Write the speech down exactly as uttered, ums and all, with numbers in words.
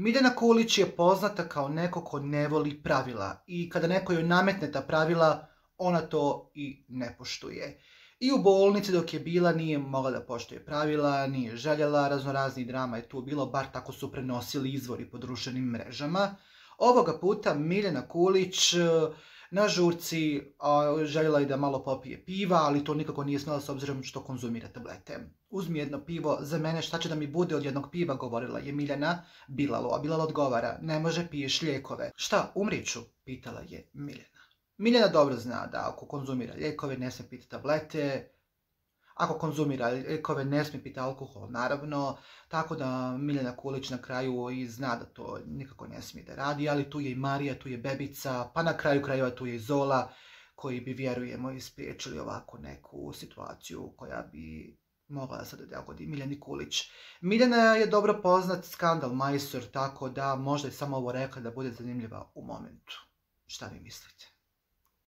Miljana Kulić je poznata kao neko ko ne voli pravila i kada neko joj nametne ta pravila, ona to i ne poštuje. I u bolnici dok je bila nije mogla da poštuje pravila, nije željela, raznoraznih drama je tu bilo, bar tako su prenosili izvori po društvenim mrežama. Ovoga puta Miljana Kulić na žurci željela je da malo popije piva, ali to nikako nije smjela s obzirom što konzumira tablete. Uzmi jedno pivo, za mene šta će da mi bude od jednog piva, govorila je Miljana Bilalo, a Bilalo odgovara, ne može, piješ lijekove. Šta, umriću? Pitala je Miljana. Miljana dobro zna da ako konzumira lijekove ne smije piti tablete, ako konzumira lijekove ne smije piti alkohol, naravno, tako da Miljana Kulić na kraju i zna da to nikako ne smije da radi, ali tu je i Marija, tu je Bebica, pa na kraju krajeva tu je i Zola, koji bi, vjerujemo, ispriječili ovako neku situaciju koja bi mogla da se dogodi Miljani Kulić. Miljana je dobro poznat skandal majstor, tako da možda je samo ovo rekla da bude zanimljiva u momentu. Šta vi mislite?